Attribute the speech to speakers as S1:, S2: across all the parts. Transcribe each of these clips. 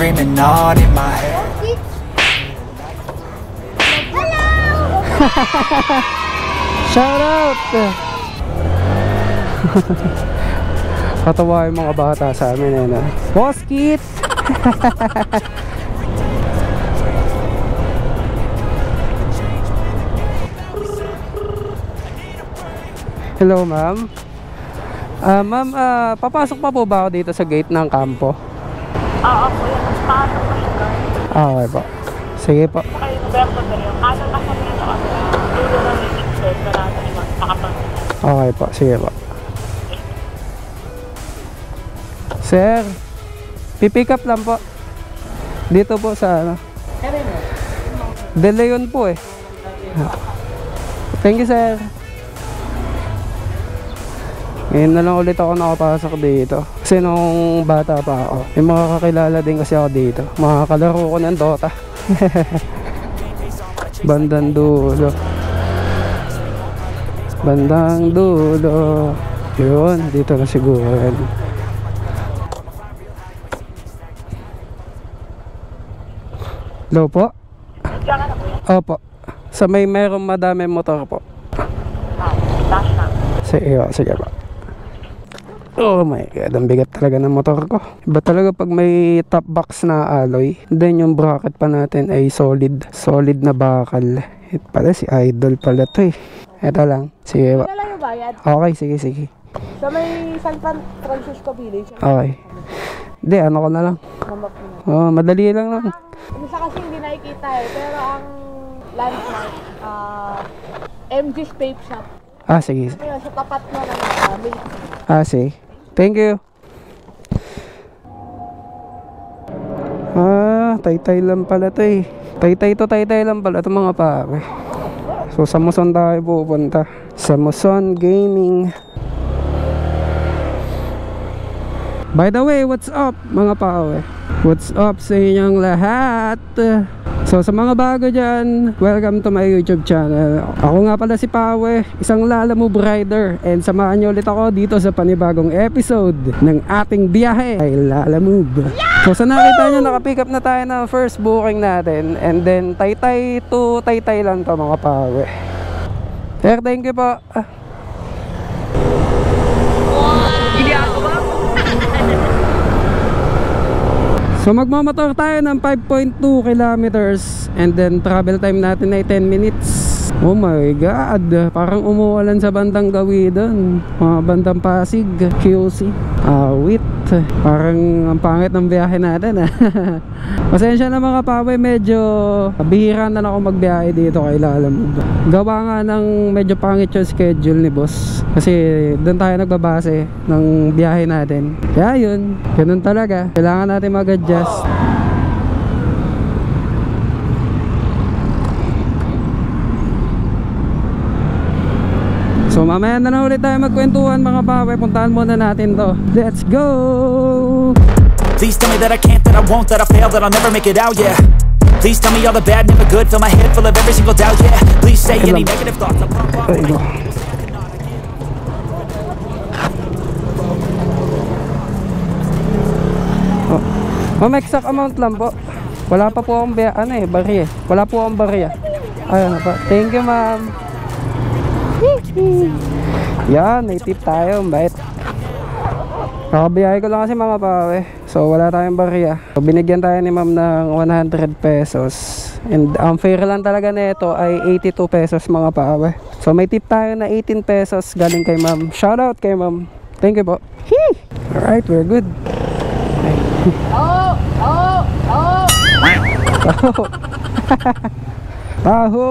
S1: screaming on in my head.
S2: Shout out! Katawa yung mga bata sa amin eh, no? Boss Kit! Hello ma'am. Ma'am, papasok pa po ba ako dito sa gate ng kampo?
S3: Oo po, yan. Pasok po siya.
S2: Okay po. Sige po.
S3: Kaya Roberto Berrio, ano kasi nito ako, dulo na may picture na natin yung makapag.
S2: Okay po, sige po. Sir, pipick up lang po. Dito po sa ano. De Leon po eh. Thank you sir. Ngayon na lang ulit ako nakapasok dito. Kasi nung bata pa ako, may mga kakilala din kasi ako dito. Mga kalaro ko ng Dota. Bandang dulo. Bandang dulo. Yun, dito na siguro yan. Hello po? Opo. Sa may merong madaming motor po. Sige po. Oh my god, ang bigat talaga ng motor ko. Iba talaga pag may top box na alloy. Then yung bracket pa natin ay solid na bakal. Ito pala si Idol pala to eh. Ito lang, sige ba?
S3: Ito lang yung bayad.
S2: Okay, sige.
S3: Sa may San Francisco Village.
S2: Okay. Hindi, ano ko na lang. Oh, madali lang lang.
S3: Isa kasi hindi nakikita eh. Pero ang landmark, MG's Vape Shop.
S2: Sige.
S3: Ayun, sa tapat mo ng milk.
S2: Sige. Thank you. Taytay lang pala to eh. Taytay lang pala to mga pare. So sa Muson tayo pupunta. Sa Muson Gaming. By the way, what's up mga pare? What's up sa inyong lahat? So sa mga bago dyan, welcome to my YouTube channel. Ako nga pala si Pawe, isang Lalamove rider. And samahan nyo ulit ako dito sa panibagong episode ng ating biyahe ay Lalamove. So sa nakita nyo, nakapick up na tayo ng first booking natin. And then Taytay to Taytay lang to mga Pawe. Sir, thank you po. So magmamotor tayo ng 5.2 kilometers and then travel time natin ay 10 minutes. Oh my god, parang umuulan sa bandang Gawidon, mga bandang Pasig, QC, Awit. Parang ang pangit ng biyahe natin. Pasensya na mga pawe, medyo bihira na ako magbiyahe dito kay Lalamove. Gawa nga ng medyo pangit yung schedule ni boss. Kasi doon tayo nagbabase ng biyahe natin. Kaya yun, ganun talaga. Kailangan natin mag-adjust. So mamaya na lang ulit tayo magkwentuhan mga pawe. Puntahan muna natin to. Let's go!
S1: Please tell me that I can't, that I won't, that I fail, that I'll never make it out, yeah. Please tell me all the bad, never good. Fill my head full of every single doubt, yeah. Please say any negative thoughts, I'll pop off.
S2: Exact amount lang po. Wala pa po akong barya. Wala po akong barya. Ayun na po. Thank you ma'am. Yan, may tip tayo. Bait. Nakabiyahe ko lang kasi mga pawe. So wala tayong barya. So, binigyan tayo ni ma'am ng 100 pesos. And ang fare lang talaga nito ay 82 pesos mga pawe. So may tip tayo na 18 pesos galing kay ma'am. Shout out kay ma'am. Thank you po. Alright, we're good. Taho.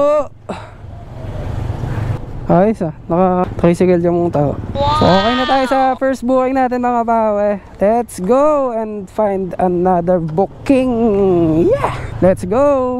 S2: Ayos naka-tricycle yung tao. So okay na tayo sa first booking natin mga pawe. Let's go and find another booking. Yeah, let's go.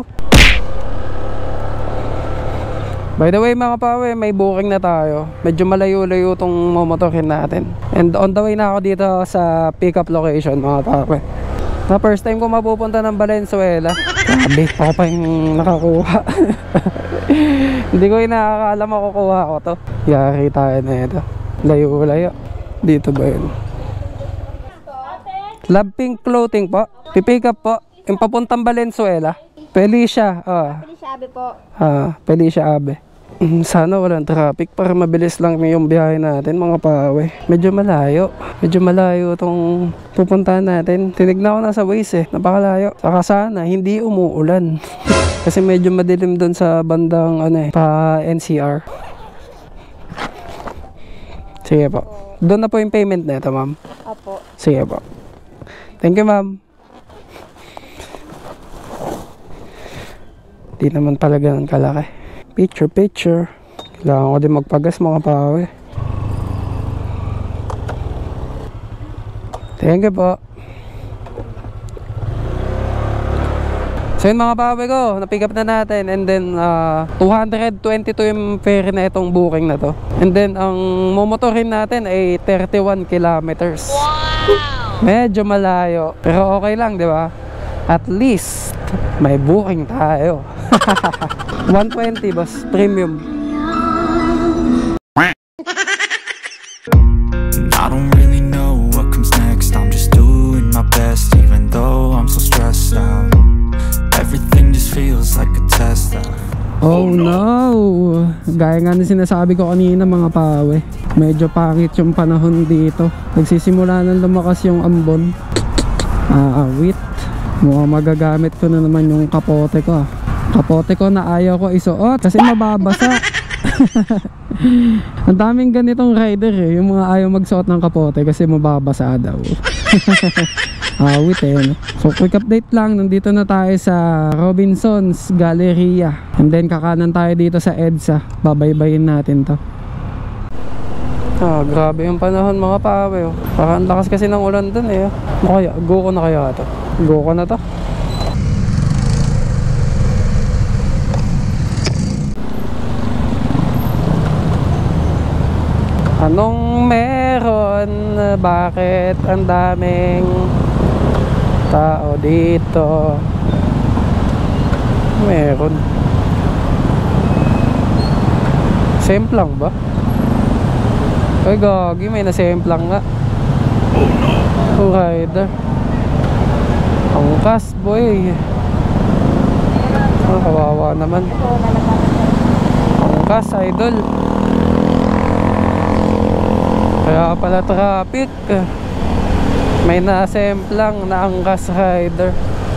S2: By the way mga pawe, may booking na tayo. Medyo malayo-layo tong momotorin natin. And on the way na ako dito sa pick-up location mga pawe. Na first time ko mapupunta ng Valenzuela. Grabe, ako pa yung nakakuha. Hindi ko inakakala makukuha ko to. Yari tayo na ito. Layo-layo. Dito ba yun? Love Pink Clothing po. Pipick up po. Yung papuntang Valenzuela. Felicia.
S3: Felicia Abe po.
S2: Felicia Abe. Sana walang traffic para mabilis lang yung biyahe natin mga pawe. Medyo malayo. Medyo malayo itong pupuntahan natin. Tinignan ko na sa Waze napakalayo. Saka sana hindi umuulan. Kasi medyo madilim doon sa bandang pa NCR. Sige po. Doon na po yung payment nito, ma'am.
S3: Apo.
S2: Sige po. Thank you, ma'am. Di naman talaga ng kalaki. Picture. Kailangan ko din magpagas mga pawe. Thank you po. So yun mga pawe ko, na-pick up na natin. And then 222 yung fare na itong booking na to. And then ang mumotorin natin ay 31 kilometers. Wow! Medyo malayo. Pero okay lang, di ba? At least may booking tayo. 120 boss, premium.
S1: I don't really know what comes next. I'm just doing my best, even though I'm so stressed out. Everything just feels like a test.
S2: Oh no! Gaya nga na sinasabi ko kanina mga pawe, medyo pangit yung panahon dito. Nagsisimula nang lumakas yung ambon. Wait. Mukhang magagamit ko na naman yung kapote ko. Kapote ko na ayaw ko isuot kasi mababasa. Ang daming ganitong rider yung mga ayaw magsuot ng kapote kasi mababasa daw. Wait no? So quick update lang, nandito na tayo sa Robinson's Galleria. And then kakanan tayo dito sa EDSA. Babaybayin natin to. Grabe yung panahon mga pawe. Parang lakas kasi ng ulan dun go ko na kaya to. Go ko na to. Anong meron? Bakit ang daming tao dito? Meron. Semplang ba? Ay gagi, may nasemplang nga. Oh rider. Ang kas boy. Kawawa naman. Ang kas idol. Kaya pala traffic. May nasemplang na angkas rider.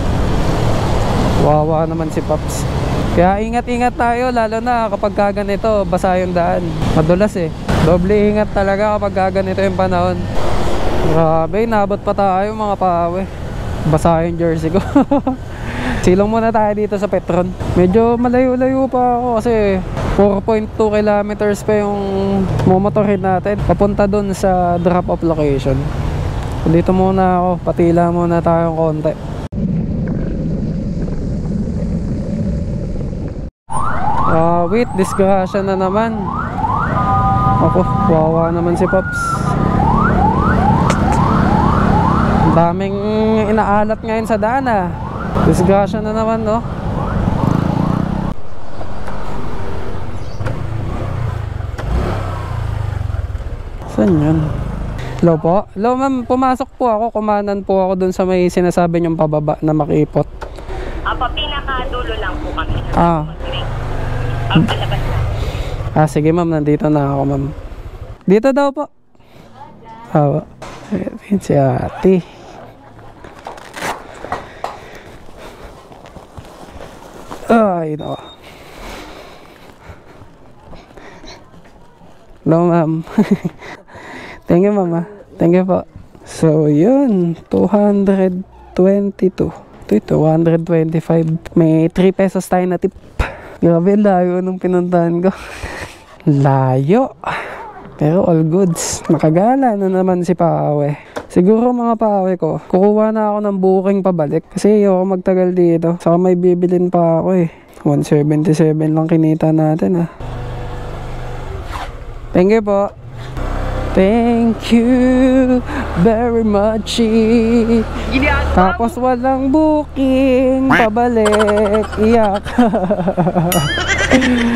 S2: Wawa naman si Paps. Kaya ingat-ingat tayo, lalo na kapag kaganito basa yung daan. Madulas Doble ingat talaga kapag kaganito yung panahon. Grabe, nabot pa tayo mga pawe. Basa yung jersey ko. Silong muna tayo dito sa Petron. Medyo malayo-layo pa ako kasi 4.2 kilometers pa yung mumotorin natin papunta dun sa drop-off location. Dito muna ako, patila muna tayong konti. Wait, disgrasya na naman. Ako, wawa naman si Pops. Ang daming inaalat ngayon sa daan Disgrasya na naman Saan yun? Hello po? Hello ma'am, pumasok po ako. Kumanan po ako dun sa may sinasabi niyong pababa na makipot.
S4: Pinakadulo lang po kami. Palabas na.
S2: Sige ma'am, nandito na ako ma'am. Dito daw po. Ayan si ate. Ay no. Hello ma'am. Thank you mama. Thank you po. So yun, 222. Ito 225. May 3 pesos tayo na tip. Grabe, layo nung pinuntahan ko. Layo. Pero all goods. Nakagala na naman si Pawe. Siguro mga Pawe ko, kukuha na ako ng booking pabalik. Kasi ayoko magtagal dito. Saka may bibilin pa ako 177 lang kinita natin Thank you po. Thank you very much. Tapos walang booking pabalik. Iyak.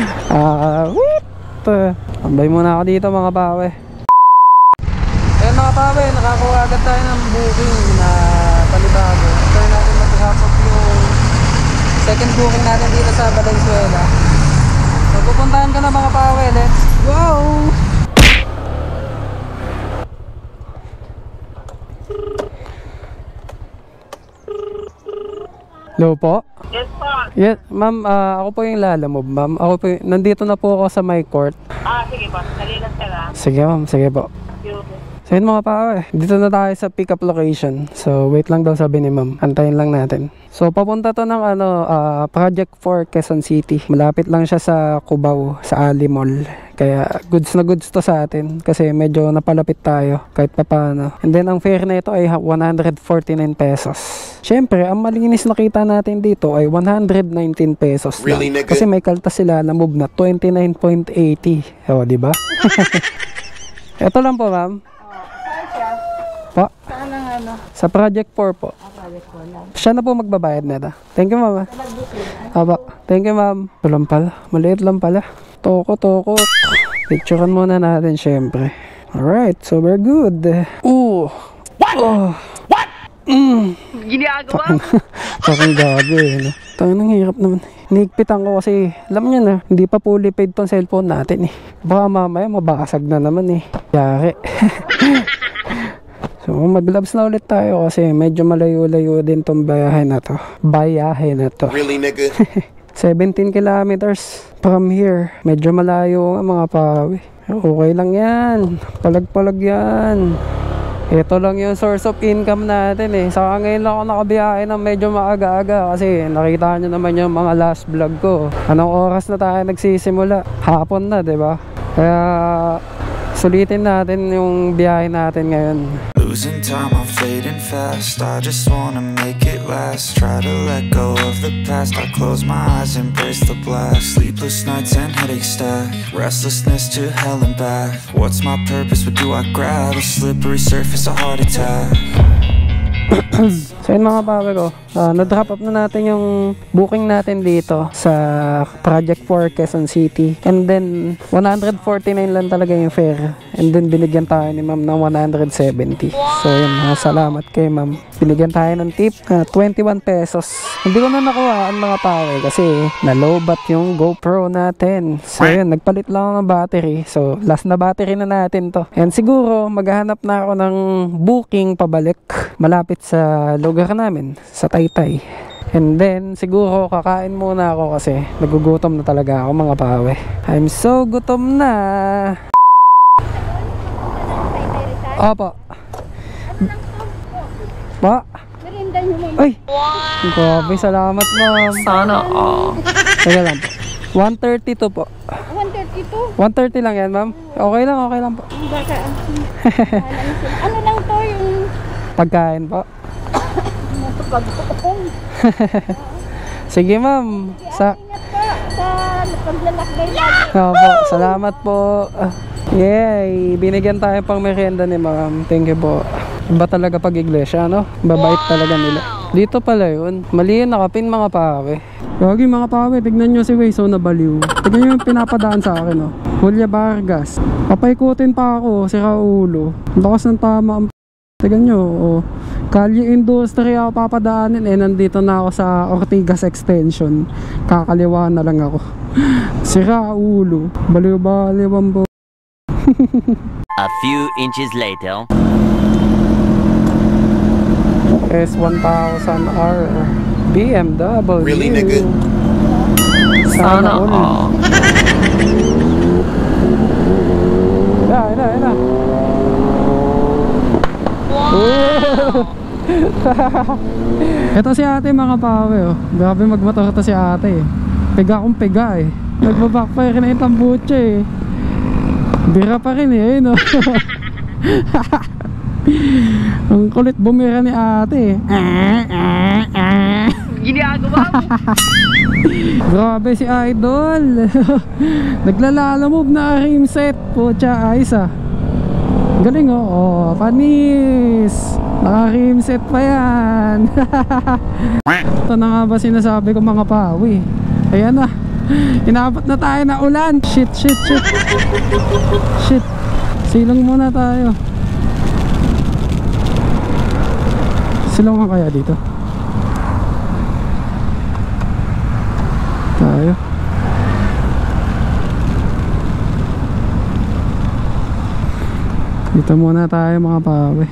S2: Wait. Tambay muna ako dito mga Pawe. Ayun mga pawe, nakakuha agad tayo ng booking na panibago. Try natin mag-drop off yung second booking natin dito sa Valenzuela. So pupuntahan ka na mga pawe, let's go! Hello po?
S4: Yes po.
S2: Yes, ma'am, ako po yung lalamove, ma'am. Ako po nandito na po ako sa my court.
S4: Sige po. Dali lang sila.
S2: Sige ma'am, sige po. So yun mga pawe, dito na tayo sa pick up location. So wait lang daw sabi ni ma'am, antayin lang natin. So papunta to ng Project 4 Quezon City. Malapit lang siya sa Cubao, sa Ali Mall. Kaya goods na goods to sa atin kasi medyo napalapit tayo kahit papaano. And then ang fare na ito ay 149 pesos. Syempre, ang malinis na kita natin dito ay 119 pesos lang.
S5: Really, nigga?
S2: Kasi may kaltas sila na move na 29.80. O, di ba? Ito lang po, ma'am.
S3: Saan siya?
S2: Po,
S3: Saan ang ano?
S2: sa Project 4 po.
S3: Project ko lang.
S2: Siya na po magbabayad na ito. Thank you, ma'am. Aba, thank you, ma'am. Ito lang pala. Maliit lang pala. Toko. Picturean muna natin, syempre. Alright, so we're good. Ooh. What? Oh. What?
S4: Ginagawa?
S2: Parang gago eh. No? Tangang hirap naman. Nigpitan ko kasi, alam niyo na, hindi pa fully paid tong cellphone natin eh. Baka mamaya mabasag na naman eh. Yari. So mag-gloves na ulit tayo kasi medyo malayo-layo din tong bayahe na to.
S5: Really, nigga?
S2: 17 kilometers from here. Medyo malayo nga mga pawi. Okay lang yan. Palag-palag yan. Ito lang yung source of income natin eh. Saka ngayon lang ako nakabiyahe ng medyo maaga-aga kasi nakita nyo naman yung mga last vlog ko. Anong oras na tayo nagsisimula? Hapon na, diba? Kaya sulitin natin yung biyahe natin ngayon.
S6: Losing time, I'm fading fast. I just wanna make it last. Try to let go of the past. I close my eyes, embrace the blast. Sleepless nights and headaches stack. Restlessness to hell and back. What's my purpose? What do I grab? A slippery surface, a heart attack.
S2: So yun mga pawe ko, na-drop up na natin yung booking natin dito sa Project 4 Quezon City. And then 149 lang talaga yung fare. And then binigyan tayo ni ma'am ng 170. So yun, salamat kay ma'am. Binigyan tayo ng tip, 21 pesos. Hindi ko na nakuha ang mga pawe kasi nalobat yung GoPro natin. So yun, nagpalit lang ako ng battery. So last na battery na natin to. And siguro maghahanap na ako ng booking pabalik malapit sa lugar namin, sa Taytay. And then siguro kakain muna ako kasi nagugutom na talaga ako mga pawe. I'm so gutom na. Opo. Pa? Ay! Grabe, salamat ma'am.
S4: Sana
S2: Teka lang po. 132 po.
S3: 132?
S2: 130 lang yan ma'am. Okay lang po.
S3: Baka, ano lang to yung
S2: Pagkain po.
S3: pagkukong.
S2: Sige ma'am.
S3: Ingat ka sa paglalakbay lagi.
S2: Opo, salamat po. Yay! Binigyan tayo pang merienda ni ma'am. Thank you po. Iba talaga pag iglesia, no? Babait talaga nila. Dito pala yun. Mali yun nakapin mga pawe. Gagi mga pawe, tignan nyo si Waze, so nabaliw. Tignan nyo yung pinapadaan sa akin, no? Julia Vargas. Papaikutin pa ako, si Raulo. Lakas ng tama ang tignan nyo, oh. Kalye Industry ako papadaanin eh. Nandito na ako sa Ortigas Extension. Kakaliwa na lang ako. Si Raulo. Baliw-baliw ang po.
S7: A few inches later.
S2: S1000R BMW.
S5: Really, nigga?
S2: Sana all. Ina. Wow! Ito si ate mga pawe, oh. Grabe magmotor ito si ate eh. Pega akong pega eh. Nagbabackfire na yung tambucha eh. Bira pa rin eh, no? Ang kulit bumira ni ate.
S4: Ginagawa mo?
S2: Grabe si Idol. Naglalalamove na rim set. Pucha, ayos ah. Galing oh. Oh, panis. Naka-rim set pa yan. Ito na nga ba sinasabi ko mga pawi. Ayan na. Inabot na tayo na ulan. Shit. Silang muna tayo. Silungan kaya dito? Tayo. Dito muna tayo mga pawe.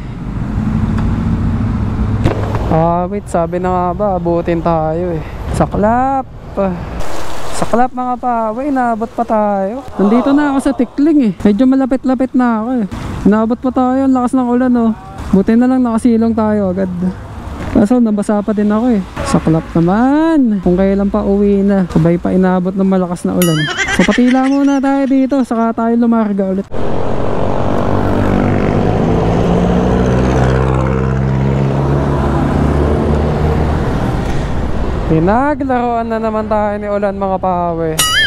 S2: Wait, sabi na nga ba, abutin tayo eh. Saklap! Saklap mga pawe, inaabot pa tayo. Nandito na ako sa Tikling eh. Medyo malapit-lapit na ako eh. Inaabot pa tayo, ang lakas ng ulan oh. Buti na lang nakasilong tayo agad. Kaso nabasa pa din ako eh. Saklap naman. Kung kailan pa uwi na, sabay pa inaabot ng malakas na ulan. So patila muna tayo dito, saka tayo lumarga ulit. Pinaglaruan na naman tayo ni ulan mga pawe.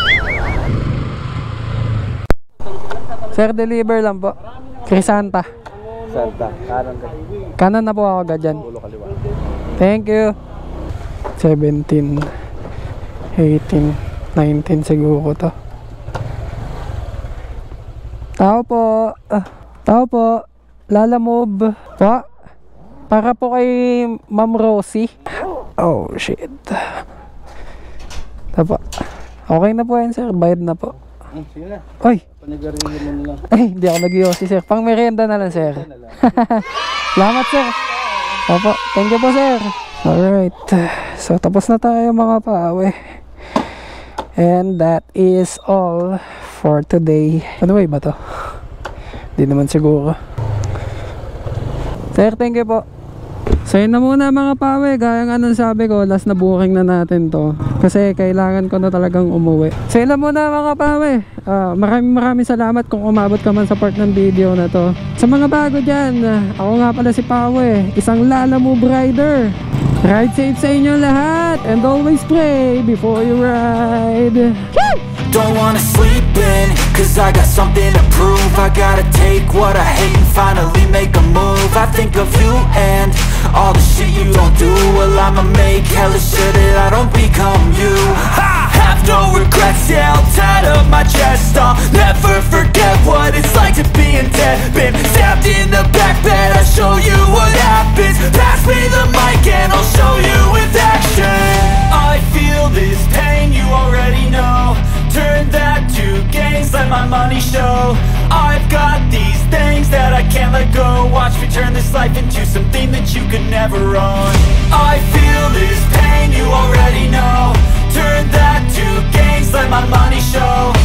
S2: Sir, deliver lang po. Crisanta.
S5: Santa, kanan ka.
S2: Kanan na po ako agad dyan.
S5: Ulo kaliwa.
S2: Thank you. 17, 18, 19 siguro to. Tao po. Tao po. Lala move. Pa. Para po kay Ma'am Rosie. Oh shit. Tapa. Okay na po yan sir. Bayad na po.
S5: Sige na.
S2: Oy.
S5: Panigarilyo mo na lang.
S2: Ay, hindi ako nag-yosi sir. Pang merienda na lang sir. Salamat sir. Opo. Thank you po sir. Alright. So tapos na tayo mga pawe. And that is all for today. Ano ba to? Hindi naman siguro. Sir, thank you po. So yun na muna mga pawe, gaya nga nung sabi ko, last na booking na natin to kasi kailangan ko na talagang umuwi. So yun na muna mga pawe, maraming salamat kung umabot ka man sa part ng video na to. Sa mga bago dyan, ako nga pala si Pawe, isang Lala Move rider. Ride safe sa inyo lahat and always pray before you ride.
S1: Don't wanna sleep in, cause I got something to prove. I gotta take what I hate and finally make a move. I think of you and all the shit you don't do. Well, I'ma make hella sure that I don't become you. I have no regrets, yeah, I'll tie up my chest. I'll never forget what it's like to be in debt. Been stabbed in the back bed, I'll show you what happens. Pass me the mic and I'll show you with action. I feel this pain, you already know. Turn that to gains, let my money show. I've got these things that I can't let go. Watch me turn this life into something that you could never own. I feel this pain, you already know. Turn that to gains, let my money show.